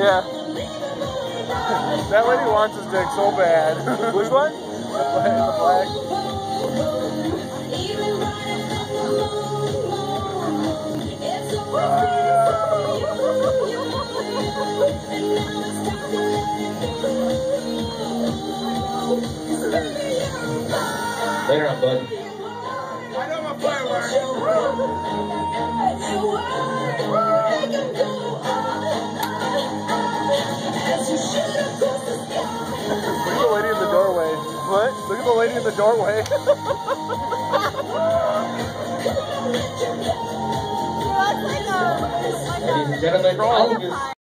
Yeah. That lady wants his dick so bad. Which one? The black. Later on, bud. I know my fireworks. Look at the lady in the doorway. What? Look at the lady in the doorway. Ladies and gentlemen, all of your